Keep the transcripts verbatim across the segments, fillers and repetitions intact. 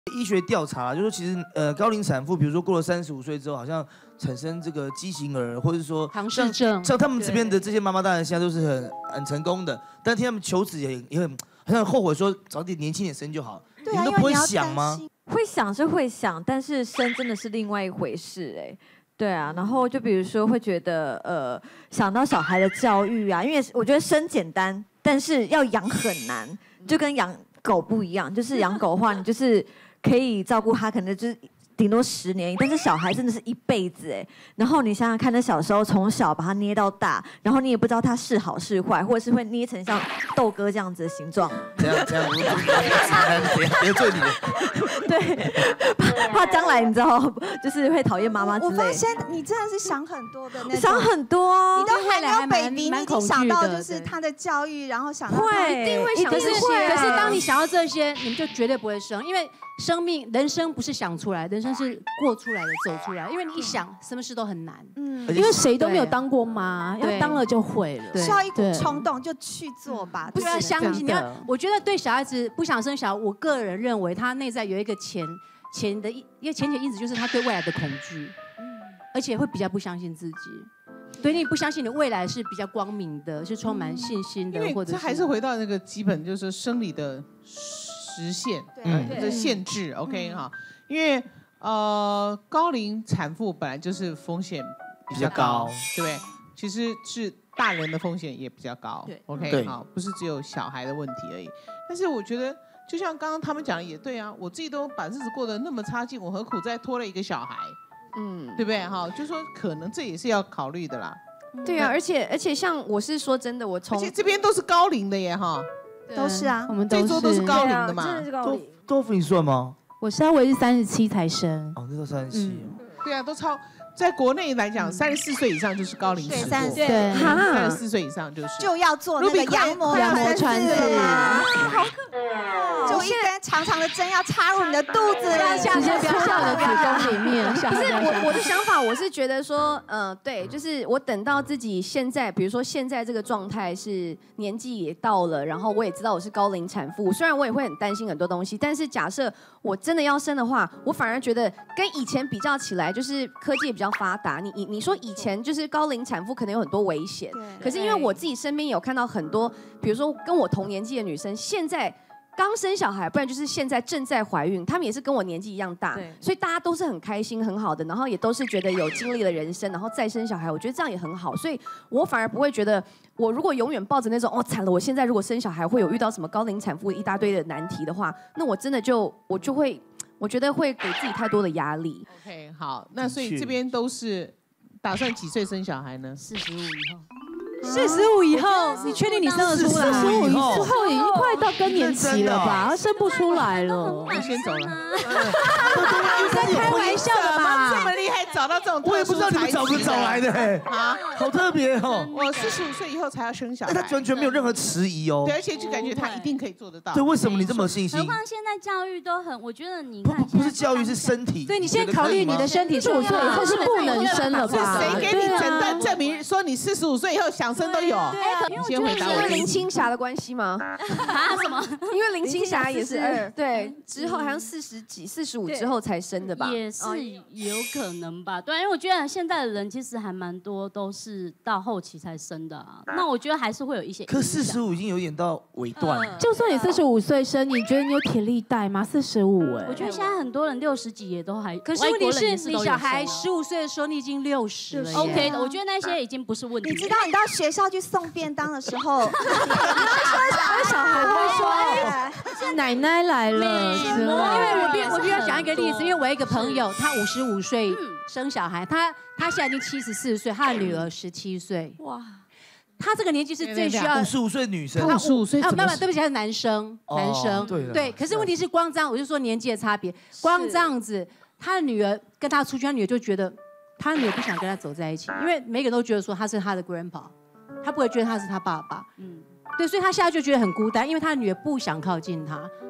医学调查就说，其实呃高龄产妇，比如说过了三十五岁之后，好像产生这个畸形儿，或者说唐氏症， 像他们这边的这些妈妈，当然现在都是很很成功的，但听他们求子也也很好像后悔说早点年轻点生就好。 对啊， 你们都不会想吗？ 会想是会想，但是生真的是另外一回事哎。对啊，然后就比如说会觉得呃想到小孩的教育啊，因为我觉得生简单，但是要养很难，就跟养狗不一样，就是养狗的话，你就是可以照顾它，可能就是顶多十年，但是小孩真的是一辈子哎。然后你想想看，那小时候从小把它捏到大，然后你也不知道它是好是坏，或者是会捏成像豆哥这样子的形状。 这样这样，我别罪你。 对，怕怕将来你知道，就是会讨厌妈妈之类。 我发现你真的是想很多的那种， 想很多啊。 你都还没有 baby， 你已经想到就是他的教育，然后想到他一定会想这些。 可是当你想到这些，你们就绝对不会生，因为生命人生不是想出来，人生是过出来的，走出来。因为你一想，什么事都很难。嗯， 因为谁都没有当过妈，要当了就会了。 需要一股冲动就去做吧， 不需要相信。你要，我觉得对小孩子不想生小孩，我个人认为他内在有一个潜潜的，因为潜潜因子就是他对未来的恐惧，而且会比较不相信自己。对，你不相信你未来是比较光明的，是充满信心的，或者这还是回到那个基本，就是生理的实现，嗯，的限制。OK 哈，因为呃高龄产妇本来就是风险比较高，对不对？其实是大人的风险也比较高。OK 好，不是只有小孩的问题而已。但是我觉得，就像刚刚他们讲的也对啊，我自己都把日子过得那么差劲，我何苦再拖了一个小孩？嗯，对不对？哈，就说可能这也是要考虑的啦。 对啊，而且而且像我是说真的，我从而且这边都是高龄的耶，哈， 都是啊， 我们这桌都是高龄的嘛。 真的是高龄。 豆腐你算吗？ 我稍微是三十七才生。 哦，那都三十七。 对啊，都超。在国内来讲，三十四岁以上就是高龄产妇， 对， 三十四岁以上就是就要做那个羊膜羊膜穿刺， 好可怕！就一根长长的针要插入你的肚子， 直接戳到你的子宫里面。 不是我我的想法，我是觉得说，呃，对，就是我等到自己现在，比如说现在这个状态是年纪也到了，然后我也知道我是高龄产妇，虽然我也会很担心很多东西，但是假设我真的要生的话，我反而觉得跟以前比较起来，就是科技也比较发达。你你你说以前就是高龄产妇可能有很多危险，可是因为我自己身边有看到很多，比如说跟我同年纪的女生，现在刚生小孩，不然就是现在正在怀孕，她们也是跟我年纪一样大，所以大家都是很开心很好的，然后也都是觉得有经历了人生，然后再生小孩，我觉得这样也很好，所以我反而不会觉得我如果永远抱着那种哦惨了，我现在如果生小孩会有遇到什么高龄产妇一大堆的难题的话，那我真的就我就会。我觉得会给自己太多的压力。 OK， 好，那所以这边都是打算几岁生小孩呢？ 四十五以后。 四十五以后，你确定你生得出来？四十五以后已经快到更年期了吧？他生不出来了。 我先走了。 你在开玩笑的吧？ 这么厉害，找到这种， 我也不知道你们找不找来的哎，啊，好特别哦。 我四十五岁以后才要生小孩， 他完全没有任何迟疑哦。 对，而且就感觉他一定可以做得到。 对，为什么你这么有信心？ 何况现在教育都很，我觉得你不不是教育是身体。 对，你先考虑你的身体，十五岁以后是不能生了吧？ 谁给你诊断证明说你四十五岁以后想生都有？ 因为我觉得是因为林青霞的关系吗？ 啊什么？ 因为林青霞也是二，对，之后好像四十几、四十五之后才生的吧？ 也是有可能吧，对，因为我觉得现在的人其实还蛮多都是到后期才生的啊。那我觉得还是会有一些。 可四十五已经有点到尾段。 就算你四十五岁生，你觉得你有体力带吗？四十五哎， 我觉得现在很多人六十几也都还。 可是问题是你小孩十五岁的时候，你已经六十了。 OK 的，我觉得那些已经不是问题。 你知道你到学校去送便当的时候， 小孩会说奶奶来了， 因为我必我必须要讲一个例子，因为我有一个朋友，他五十五岁生小孩，他他现在已经七十四岁，他的女儿十七岁，哇。他这个年纪是最需要五十五岁女生， 五十五岁啊，没有，对不起，他是男生，男生，对。可是问题是光这样，我就说年纪的差别，光这样子，他的女儿跟他出去，他女儿就觉得他女儿不想跟他走在一起，因为每个人都觉得说他是他的 grandpa， 他不会觉得他是他爸爸，嗯，对，所以他现在就觉得很孤单，因为他的女儿不想靠近他。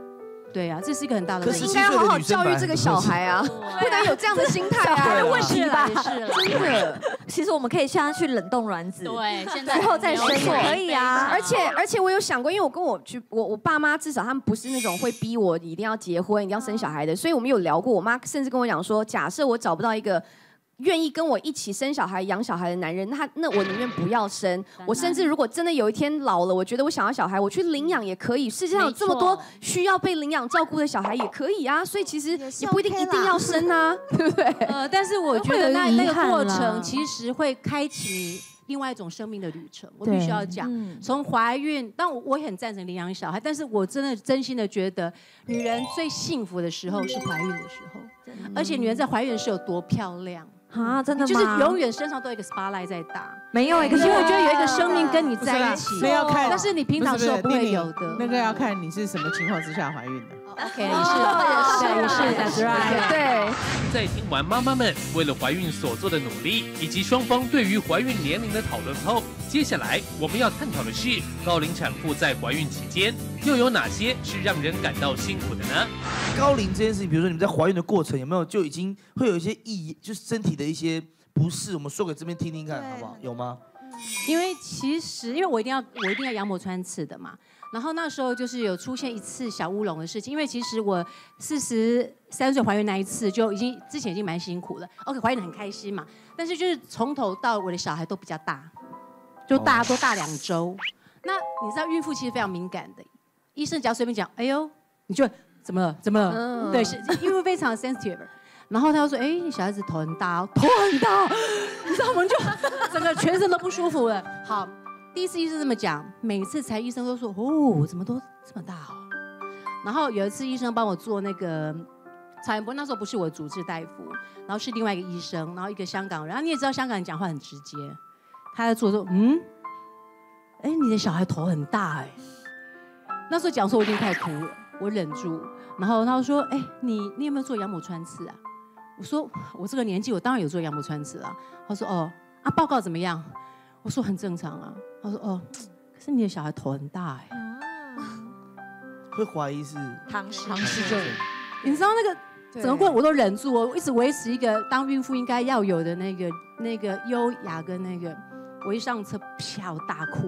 对啊，这是一个很大的问题。 应该好好教育这个小孩啊，不能有这样的心态啊，问题吧？真的， 其实我们可以让他去冷冻卵子， 对，现在之后再生也可以啊。 而且而且我有想过，因为我跟我去我我爸妈至少他们不是那种会逼我一定要结婚、一定要生小孩的，所以我们有聊过。我妈甚至跟我讲说，假设我找不到一个愿意跟我一起生小孩、养小孩的男人，那那我宁愿不要生。我甚至如果真的有一天老了，我觉得我想要小孩，我去领养也可以。世界上有这么多需要被领养照顾的小孩也可以啊，所以其实也不一定一定要生啊，对不对？ 呃，但是我觉得那那个过程其实会开启另外一种生命的旅程。我必须要讲，从怀孕，但我我也很赞成领养小孩，但是我真的真心的觉得，女人最幸福的时候是怀孕的时候，而且女人在怀孕的时候有多漂亮。 啊，真的吗？ 就是永远身上都有一个 spotlight 在打， 没有哎， 可是我觉得有一个生命跟你在一起， 那要看， 但是你平常时候不会有的。 那个要看你是什么情况之下怀孕的。 OK， 也是，也是， that's right。 对。 在听完妈妈们为了怀孕所做的努力，以及双方对于怀孕年龄的讨论后，接下来我们要探讨的是高龄产妇在怀孕期间又有哪些是让人感到辛苦的呢？ 高龄这件事情，比如说你们在怀孕的过程有没有就已经会有一些异，就是身体的一些不适，我们说给这边听听看，好不好？有吗？ 因为其实，因为我一定要我一定要羊膜穿刺的嘛，然后那时候就是有出现一次小乌龙的事情，因为其实我四十三岁怀孕那一次就已经之前已经蛮辛苦了 ，OK 怀孕的很开心嘛，但是就是从头到我的小孩都比较大，就大都大两周。那你知道孕妇其实非常敏感的，医生只要随便讲，哎呦，你就怎么了？怎么了？嗯、对，是因为非常 sensitive。然后他就说，哎，小孩子头很大，头很大，你知道我们就整个全身都不舒服了。好，第一次医生这么讲，每次才医生都说，哦，怎么都这么大哦。然后有一次医生帮我做那个超音波，那时候不是我主治大夫，然后是另外一个医生，然后一个香港人。然后你也知道香港人讲话很直接，他在做说，嗯，哎，你的小孩头很大哎。那时候讲说我已经快哭了，我忍住。然后他说，哎，你你有没有做羊膜穿刺啊？我说我这个年纪，我当然有做羊膜穿刺啊。他说哦，啊报告怎么样？我说很正常啊。他说哦，可是你的小孩头很大哎、欸， 会怀疑是唐氏唐氏症。你知道那个整个过程我都忍住，我一直维持一个当孕妇应该要有的那个那个优雅跟那个。我一上车啪，我大哭，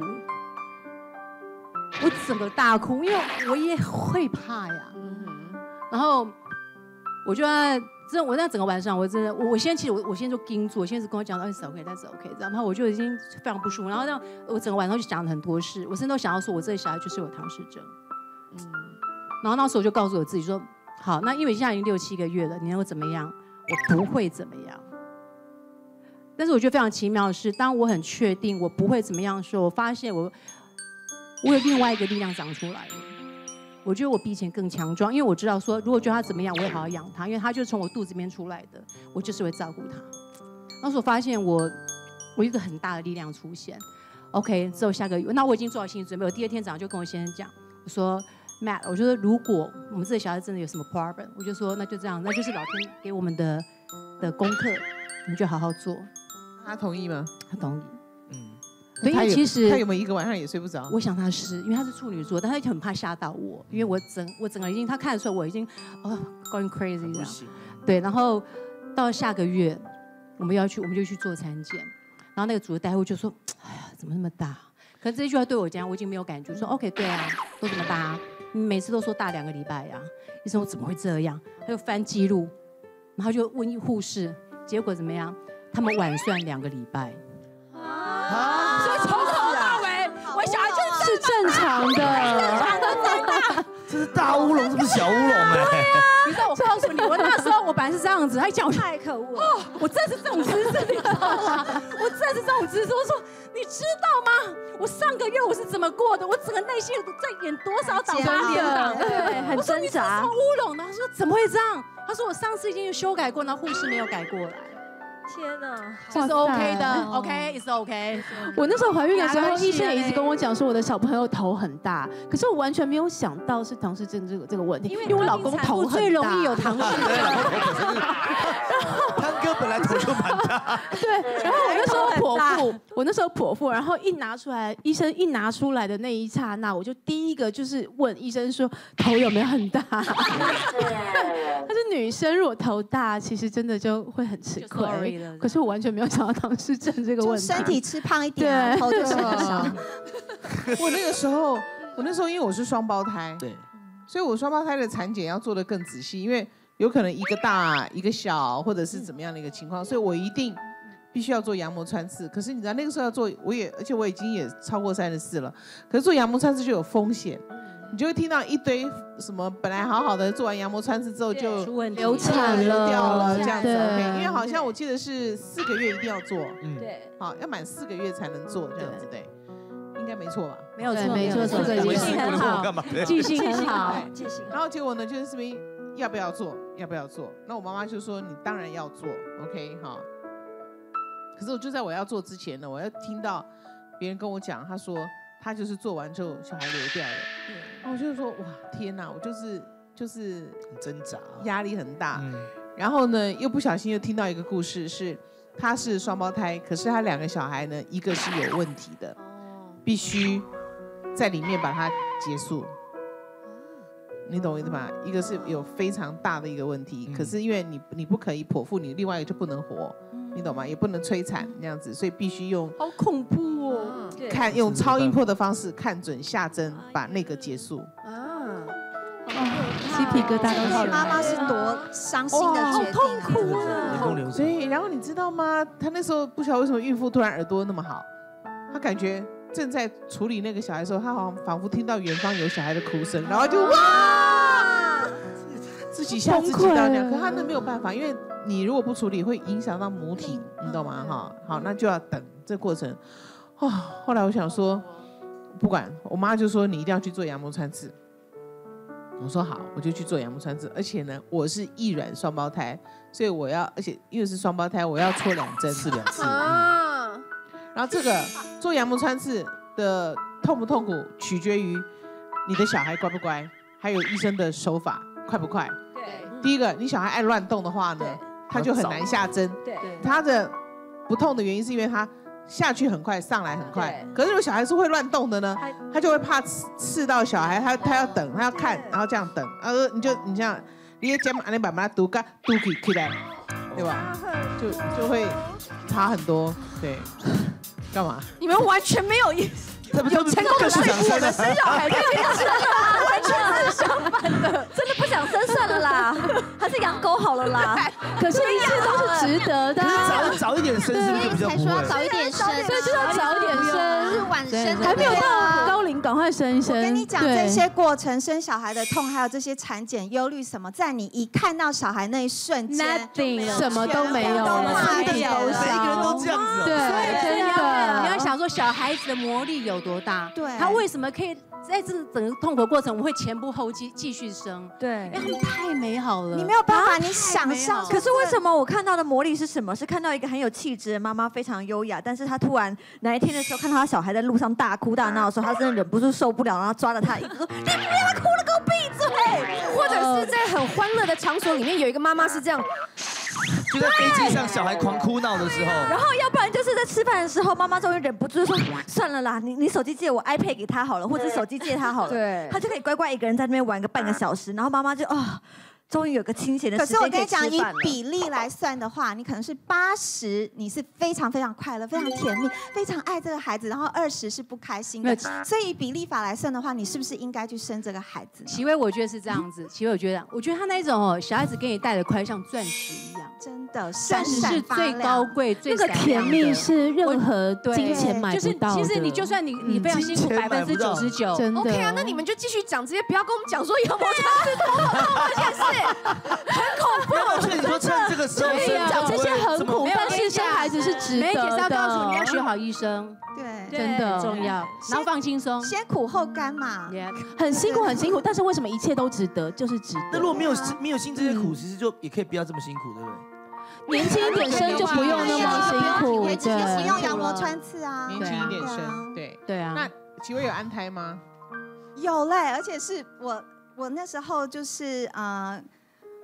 我整个大哭，因为我也会怕呀。然后我就在。真的，我那整个晚上，我真的，我我先其实我我先就盯住，我先是跟我讲到，哎，是 OK， 但是 OK 这样，然后我就已经非常不舒服，然后让我整个晚上就讲了很多事，我甚至都想要说，我这个小孩就是有唐氏症，嗯，然后那时候我就告诉我自己说，好，那因为现在已经六七个月了，你能够怎么样？我不会怎么样。但是我觉得非常奇妙的是，当我很确定我不会怎么样的时候，我发现我我有另外一个力量长出来了。我觉得我比以前更强壮，因为我知道说，如果觉得他怎么样，我会好好养他，因为他就是从我肚子里面出来的，我就是会照顾他。那时候发现我，我有一个很大的力量出现。OK， 之后下个月，那我已经做好心理准备。我第二天早上就跟我先生讲，我说 Matt， 我觉得如果我们这个小孩真的有什么 problem， 我就说那就这样，那就是老天给我们的的功课，我们就好好做。 他同意吗？ 他同意。 嗯。 对，因为其实他有没有一个晚上也睡不着？ 我想他是，因为他是处女座，但他很怕吓到我，因为我整我整个已经他看得出来我已经哦 going crazy 这样。对，然后到下个月我们要去，我们就去做产检，然后那个主治大夫就说：“哎呀，怎么那么大？”可是这句话对我讲，我已经没有感觉，说 OK， 对啊，都这么大啊，你每次都说大两个礼拜呀、啊。医生说怎么会这样？他就翻记录，然后就问护士，结果怎么样？他们晚算两个礼拜。啊！所以从头到尾，我小孩就是正常的， 正常的最大。 这是大乌龙，这不是小乌龙哎、欸。 对啊，你知道我告诉你，我那时候我本来是这样子，他讲我太可恶了。 哦，我真的是这种姿势，你知道吗？我真的是这种姿势。我说，你知道吗？我上个月我是怎么过的？我整个内心在演多少档八点档？ 对，很挣扎。 我说你乌龙的，他说怎么会这样？他说我上次已经修改过，然后护士没有改过来。 天哪， 这是 OK 的 ，OK， is OK。 我那时候怀孕的时候，医生也一直跟我讲说我的小朋友头很大，可是我完全没有想到是唐氏症这个这个问题，因为我老公头很大， 最容易有唐氏症。 汤哥本来头就蛮大对，然后我那时候剖腹，我那时候剖腹，然后一拿出来，医生一拿出来的那一刹那，我就第一个就是问医生说头有没有很大？她是女生，如果头大，其实真的就会很吃亏。可是我完全没有想到唐氏症这个问题。 身体吃胖一点，头就是很少。 我那个时候，我那时候因为我是双胞胎， 对， 所以我双胞胎的产检要做得更仔细，因为有可能一个大一个小，或者是怎么样的一个情况，所以我一定必须要做羊膜穿刺。可是你知道那个时候要做，我也而且我已经也超过三十四了，可是做羊膜穿刺就有风险，你就会听到一堆什么本来好好的做完羊膜穿刺之后就流产了掉了这样子。因为好像我记得是四个月一定要做， 嗯， 对， 好要满四个月才能做这样子，对，应该没错吧？ 没有错， 没错，四个月记性很好，记性很好， 记性。然后结果呢，就是这边要不要做，要不要做？那我妈妈就说你当然要做 ，OK 哈。可是我就在我要做之前呢，我要听到别人跟我讲，他说他就是做完之后小孩流掉了，然后我就说哇天哪，我就是就是很挣扎， 压力很大。嗯、然后呢，又不小心又听到一个故事是。他是双胞胎，可是他两个小孩呢，一个是有问题的，必须在里面把它结束。你懂我意思吗？一个是有非常大的一个问题，嗯、可是因为你你不可以剖腹，你另外一个就不能活，嗯、你懂吗？也不能催产那样子，所以必须用好恐怖哦， 看用超音波的方式看准下针，把那个结束。 啊，鸡皮疙瘩都起来了。 妈妈是多伤心的决定， 好痛苦啊！ 所以，然后你知道吗？她那时候不晓得为什么孕妇突然耳朵那么好，她感觉正在处理那个小孩的时候，她好像仿佛听到远方有小孩的哭声，然后就哇，自己吓自己到那样。可她那没有办法，因为你如果不处理，会影响到母体，你懂吗？哈，好，那就要等这过程。哦，后来我想说，不管，我妈就说你一定要去做羊膜穿刺。我说好，我就去做羊膜穿刺，而且呢，我是异卵双胞胎，所以我要，而且因为是双胞胎，我要戳两针， 刺两次。 啊，然后这个做羊膜穿刺的痛不痛苦，取决于你的小孩乖不乖，还有医生的手法快不快。 对， 第一个，你小孩爱乱动的话呢，他就很难下针。 对， 他的不痛的原因是因为他下去很快，上来很快。可是如果小孩是会乱动的呢，他就会怕刺刺到小孩，他他要等，他要看，然后这样等，然后你就你这样，你的肩膀你把它嘟个嘟起起来，对吧？就就会差很多。对，干嘛？ 你们完全没有意思。 有成功的说服我们生小孩，跟你生啦，完全是相反的，真的不想生算了啦，还是养狗好了啦。 可是一切都是值得的。 可是早早一点生是不是比较不会？ 才说要早一点生， 所以就要早一点生， 是晚生， 还没有到高龄，赶快生一生。 我跟你讲，这些过程，生小孩的痛，还有这些产检忧虑什么，在你一看到小孩那一瞬间 ，nothing， 什么都没有了， 身体都每一个人都这样子。 对，真的。 你要想说，小孩子的魔力有多大？ 对， 他为什么可以在这整个痛苦过程，我会前步后继继续生？ 对， 因为他们太美好了， 你没有办法，你想象。 可是为什么我看到的魔力是什么？是看到一个很有气质的妈妈，非常优雅，但是她突然哪一天的时候，看到她小孩在路上大哭大闹的时候，她真的忍不住受不了，然后抓了她一个说：“你不要哭了，给我闭嘴！” 或者是在很欢乐的场所里面，有一个妈妈是这样。 就在飞机上，小孩狂哭闹的时候， 然后要不然就是在吃饭的时候，妈妈终于忍不住说：“算了啦，你你手机借我 iPad 给他好了，或者手机借他好了。” 对， 他就可以乖乖一个人在那边玩个半个小时，然后妈妈就啊。终于有个清闲的时间可以吃饭了。 可是我跟你讲，以比例来算的话，你可能是八十，你是非常非常快乐、非常甜蜜、非常爱这个孩子，然后二十是不开心的。所以以比例法来算的话，你是不是应该去生这个孩子？ 齐薇，我觉得是这样子。齐薇，我觉得，我觉得他那种哦，小孩子给你带的快像钻石一样， 真的， 钻石是最高贵、最那个甜蜜是任何金钱买不到的。 就是其实你就算你你非常辛苦，百分之九十九， 真的。 OK 啊，那你们就继续讲这些，不要跟我们讲说羊膜穿刺多痛这件事。很恐怖！ 而且你说趁这个时候讲这些很苦，但是生孩子是值得的。 梅姐是要告诉你要学好医生， 对， 真的重要。然后放轻松， 先苦后甘嘛。 很辛苦，很辛苦，但是为什么一切都值得？就是值得。 那如果没有没有辛这些苦，其实就也可以不要这么辛苦，对不对？ 年轻一点生就不用那么辛苦， 年轻就不用羊膜穿刺啊。 年轻一点生，对对啊。 那齐薇有安胎吗？ 有嘞，而且是我我那时候就是呃。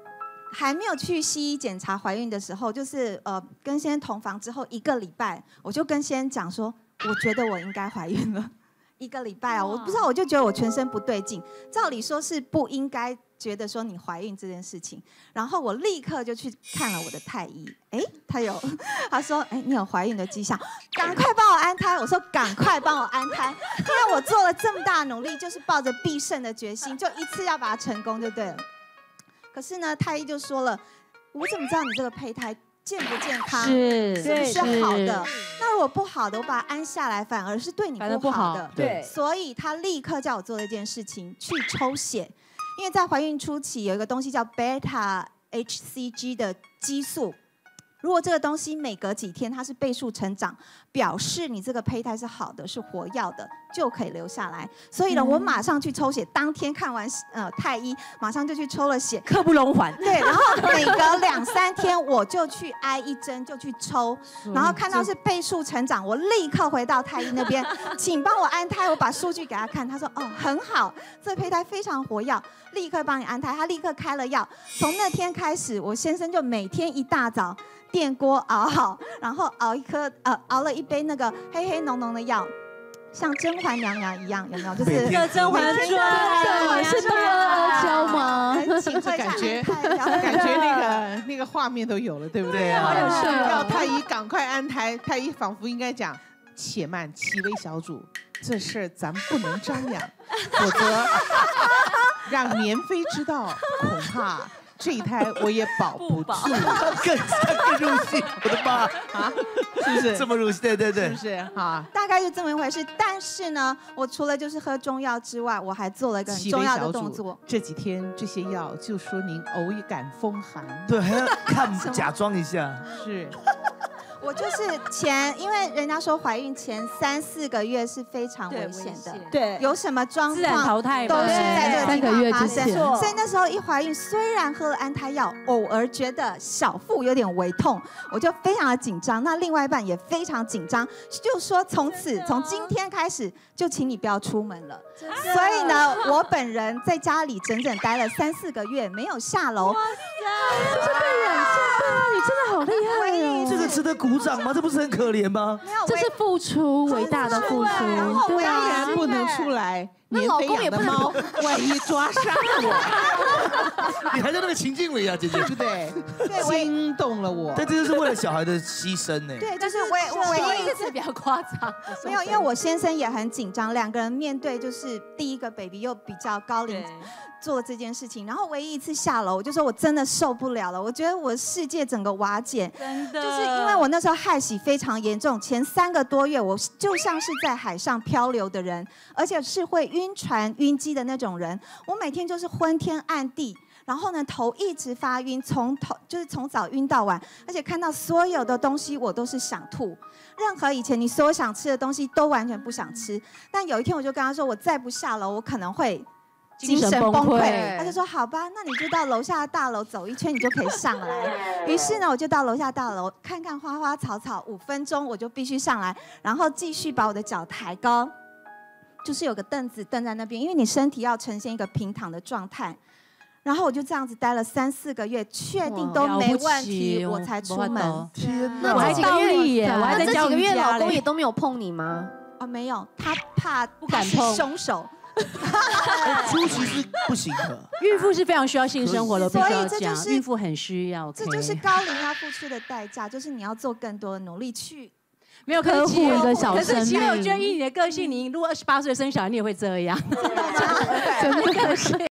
还没有去西医检查怀孕的时候，就是呃跟先生同房之后一个礼拜，我就跟先生讲说，我觉得我应该怀孕了。一个礼拜啊，我不知道，我就觉得我全身不对劲。照理说是不应该觉得说你怀孕这件事情，然后我立刻就去看了我的太医，哎，他有，他说，哎，你有怀孕的迹象，赶快帮我安胎。我说赶快帮我安胎，因为我做了这么大的努力，就是抱着必胜的决心，就一次要把它成功就对了。可是呢，太医就说了，我怎么知道你这个胚胎健不健康， 是是不是好的？那如果不好的，我把它安下来，反而是对你不好的。 对， 所以他立刻叫我做了一件事情，去抽血，因为在怀孕初期有一个东西叫 beta H C G 的激素。如果这个东西每隔几天它是倍数成长，表示你这个胚胎是好的，是活跃的，就可以留下来。所以呢，我马上去抽血，当天看完呃太医，马上就去抽了血， 刻不容缓。 对，然后每隔两三天我就去挨一针，就去抽，然后看到是倍数成长，我立刻回到太医那边，请帮我安胎。我把数据给他看，他说哦很好，这胚胎非常活跃，立刻帮你安胎。他立刻开了药，从那天开始，我先生就每天一大早电锅熬好，然后熬一颗呃熬了一杯那个黑黑浓浓的药，像甄嬛娘娘一样，有没有？就是 《甄嬛传》 是冬阿阿胶吗？ 请喝感觉感觉那个那个画面都有了，对不对啊？ 好有趣要太医赶快安胎，太医仿佛应该讲：且慢，戚薇小主，这事儿咱不能张扬，否则让年妃知道，恐怕。这一胎我也保不住， 更更入戏，我的妈啊！是不是这么入戏？对对对， 是不是啊？ 大概就这么一回事。但是呢，我除了就是喝中药之外，我还做了一个很重要的动作。 这几天这些药就说您偶一感风寒， 对，还要看假装一下。 是。 我就是前，因为人家说怀孕前三四个月是非常危险的， 对， 有什么状况自然淘汰都是在这个地方发生。 所以那时候一怀孕，虽然喝了安胎药，偶尔觉得小腹有点微痛，我就非常的紧张。那另外一半也非常紧张，就说从此从今天开始，就请你不要出门了。所以呢，我本人在家里整整待了三四个月，没有下楼。哇塞，这是被忍下，你真的好厉害哦！ 这个值得鼓掌吗？这不是很可怜吗？ 没有， 这是付出，伟大的付出。 对啊，当然不能出来。年飞养的猫，万一抓伤我， 你还在那个情境里啊，姐姐，对不对？对，惊动了我。 但这就是为了小孩的牺牲呢。 对，就是我我唯一一次比较夸张。 没有，因为我先生也很紧张，两个人面对就是第一个 baby 又比较高龄。做这件事情，然后唯一一次下楼，我就说我真的受不了了，我觉得我世界整个瓦解， 真的， 就是因为我那时候害喜非常严重，前三个多月我就像是在海上漂流的人，而且是会晕船晕机的那种人，我每天就是昏天暗地，然后呢头一直发晕，从头就是从早晕到晚，而且看到所有的东西我都是想吐，任何以前你所有想吃的东西都完全不想吃，但有一天我就跟他说，我再不下楼，我可能会。精神崩溃，他就说好吧，那你就到楼下的大楼走一圈，你就可以上来。于是呢，我就到楼下大楼看看花花草草，五分钟我就必须上来，然后继续把我的脚抬高，就是有个凳子凳在那边，因为你身体要呈现一个平躺的状态。然后我就这样子待了三四个月，确定都没问题，我才出门。 天哪！ 我还倒立耶，我还在这几个月老公也都没有碰你吗？ 啊，没有，他怕不敢碰凶手。 初期是不行的， 孕妇是非常需要性生活的，我必须要讲， 就是孕妇很需要。 这就是高龄要付出的代价，就是你要做更多的努力去没有呵护一个小生命。 可是其实我觉得以你的个性，你如果二十八岁生小孩，你也会这样。 真的个性。